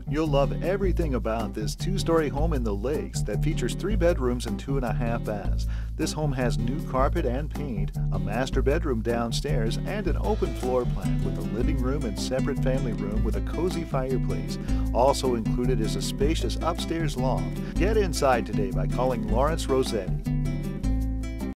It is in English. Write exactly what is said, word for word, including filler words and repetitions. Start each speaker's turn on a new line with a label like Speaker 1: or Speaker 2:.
Speaker 1: You'll love everything about this two-story home in the Lakes that features three bedrooms and two and a half baths. This home has new carpet and paint, a master bedroom downstairs, and an open floor plan with a living room and separate family room with a cozy fireplace. Also included is a spacious upstairs loft. Get inside today by calling Lawrence Rossetti.